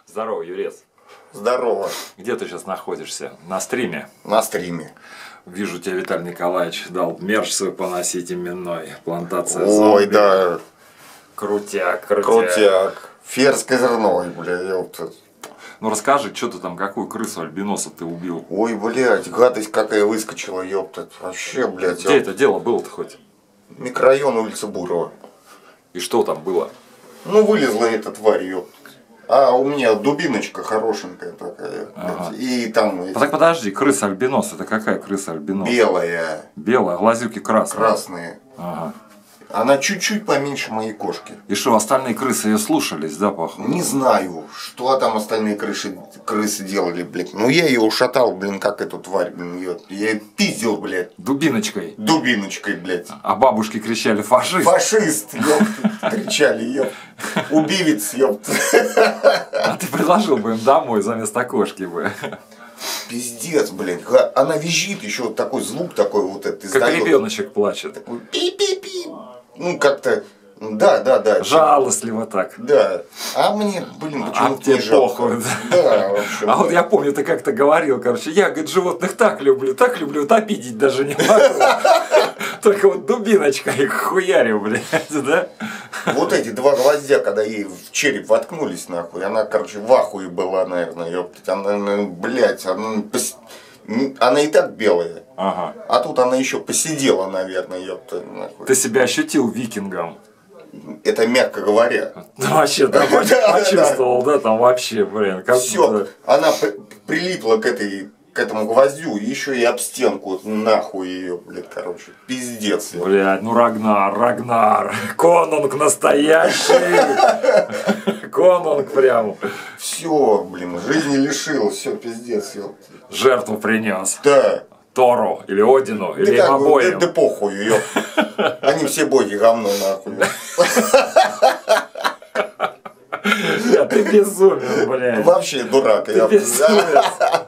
Здорово, Юрец. Здорово. Где ты сейчас находишься? На стриме? На стриме. Вижу, тебя Виталий Николаевич дал мерч свой поносить именной. Плантация Ой, зомби. да. Крутяк. Крутяк. Ферзь козырной, бля, ёпта. Ну расскажи, что ты там, какую крысу альбиноса ты убил? Ой, блядь, гадость какая выскочила, ёпта. Вообще, блядь. Где это дело было-то хоть? Микрорайон улицы Бурова. И что там было? Ну, вылезла эта тварь, ёпта. А у меня дубиночка хорошенькая такая. Ага. И там... А так подожди, крыса альбинос, это какая крыса альбинос? Белая. Белая, глазюки красные. Красные. Ага. Она чуть-чуть поменьше моей кошки. И что, остальные крысы ее слушались, да, походу? Не знаю, что там остальные крысы делали, блядь. Ну я ее ушатал, блин, как эту тварь, блин, я ее пиздил, блядь. Дубиночкой? Дубиночкой, блядь. А бабушки кричали: фашист! Фашист, ёпта, кричали, ёпта. Убивец, ёпта. А ты предложил бы им домой заместо кошки бы. Пиздец, блядь. Она визжит, еще вот такой звук такой вот это как издает. ребеночек плачет. Такой пи-пи-пи. Ну как-то, да. Жалостливо так. Да. А мне, блин, почему-то не жалко. похуй. Да, в общем. А вот я помню, ты как-то говорил, короче, я, говорит, животных так люблю, вот обидеть даже не могу. Только вот дубиночка их хуярю, блядь, да? Вот эти два гвоздя, когда ей в череп воткнулись, нахуй, она, короче, в ахуе была, наверное, ёптать. Она, блядь, она и так белая. Ага. А тут она еще посидела, наверное, ёпта, нахуй. Ты себя ощутил викингом? Это мягко говоря. Ну, вообще, да, почувствовал, да, там вообще, блин. Все, она прилипла к этому гвоздю, и еще и об стенку, нахуй ее, блядь, короче, пиздец. Блядь, ну Рагнар, конунг настоящий, конунг прям. Все, блин, жизни лишил, все, пиздец, ёпта. Жертву принес. Да. Тору, или Одину, или им обоим. Да похуй, ёпта. Они все боги говно, нахуй. Ты безумен, блядь. Вообще дурак, ты безумец.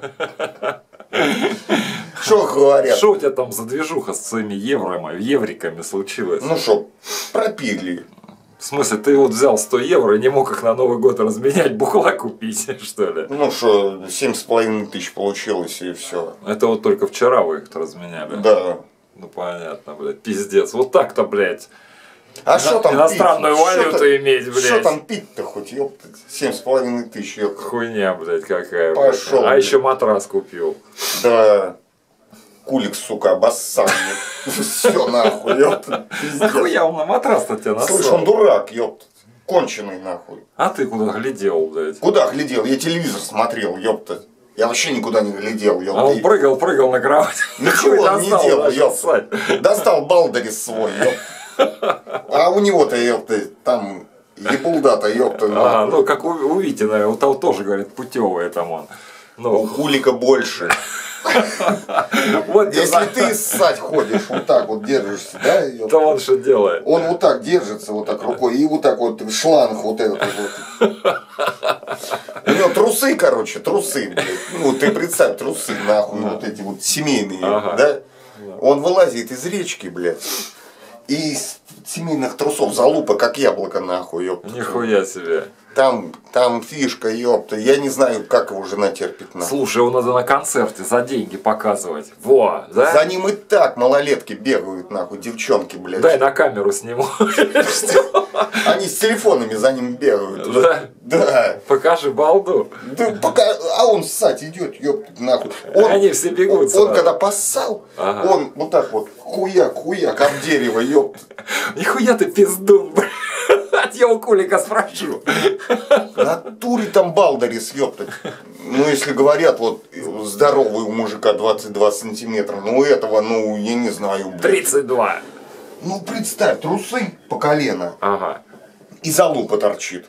Что говорят? Что у тебя там за движуха с своими евриками случилось? Ну что, пропили. В смысле, ты вот взял 100 евро и не мог их на Новый год разменять, бухла купить, что ли? Ну что, 7,5 тысяч получилось и все. Это вот только вчера вы их разменяли? Да. Ну понятно, блядь, пиздец. Вот так-то, блядь. А что там иностранную валюту иметь, блядь. Что там пить-то хоть, ёпта? 7,5 тысяч, ёпта. Хуйня, блядь, какая. Пошел. А еще матрас купил. Да. Кулик, сука, обоссал. Все нахуй, ёпта. Нахуя он на матрас-то тебя насал? Слышь, он дурак, ёпта. Конченый нахуй. А ты куда глядел, блядь? Куда глядел? Я телевизор смотрел, ёпта. Я вообще никуда не глядел, ёпта. А он прыгал на кровать. Ничего он не делал, ёпта. Достал балдерис свой, ёпта. А у него-то, ёпта, там ебулда-то, ёпта. А, ну как у Вити, наверное, у того тоже, говорят, путевый там он. У Кулика больше. Вот если ты ссать ходишь, вот так вот держишься, да? То он что делает? Он вот так держится, вот так рукой, и вот так вот шланг вот этот вот. У него трусы, короче, трусы, блядь. Ну, ты представь, трусы, нахуй, вот эти вот семейные, да? Он вылазит из речки, блядь. И из семейных трусов залупа, как яблоко, нахуй, ёпта. Нихуя себе. Там фишка, ёпта. Я не знаю, как его жена терпит, нахуй. Слушай, его надо на концерте за деньги показывать. Во, да? За ним и так малолетки бегают, нахуй, девчонки, блядь. Дай на камеру сниму. Они с телефонами за ним бегают. Да? Да. Покажи балду. Да пока, а он ссать идет, ёпта, нахуй. Они все бегут. Он когда поссал, он вот так вот хуяк об дерево, ёпта. Нихуя ты пиздун, блядь. От его Кулика спрошу. В натуре там балдерис, ёпта. Ну, если говорят, вот, здоровый у мужика 22 сантиметра, ну, у этого, ну, я не знаю, блядь. 32. Ну, представь, трусы по колено. Ага. И залупа торчит.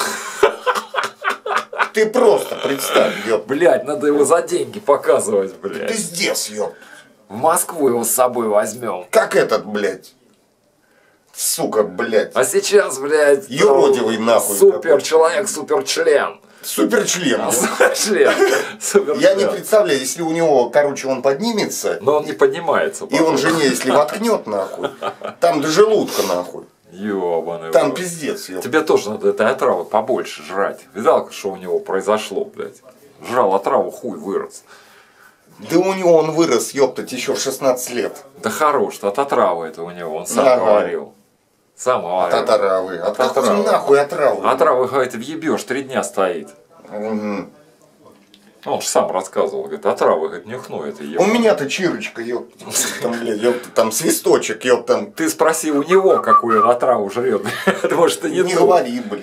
Ты просто представь, ёпта. Блядь, надо его за деньги показывать, блядь. Пиздец, ёпта. В Москву его с собой возьмем. Как этот, блядь. Сука, блядь. А сейчас, блядь, юродивый нахуй. Супер человек, суперчлен. Суперчлен. Суперчлен. Я не представляю, если у него, короче, он поднимется. Но он не поднимается. И он жене, если воткнет, нахуй. Там до желудка, нахуй. Ёбаный. Там рот. пиздец, ёпта. Тебе тоже надо этой отравы побольше жрать. Видал, что у него произошло, блядь? Жрал отраву, хуй вырос. Да у него он вырос, ёптать, еще 16 лет. Да хорош, от отравы это у него, он сам Ага. говорил. Сам говорил. От отравы. От какой отравы. нахуй отравы? Отравы, говорит, въебешь, 3 дня стоит. Угу. Он же сам рассказывал, говорит, отравы, говорит, нюхну это У ебаное. меня-то чирочка, ёпта. Там, блядь, ёпта, там свисточек, ёпта. Там... Ты спроси у него, какую он отраву жрет. Может, ты не Не ту. говори, блин.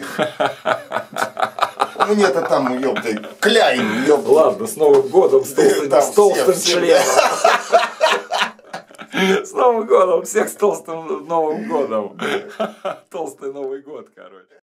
Мне-то там, ёпта, кляйн, ёпта. Ладно, с Новым годом, с Там толстым все, членом. С Новым годом, всех с толстым Новым годом. Толстый Новый год, короче.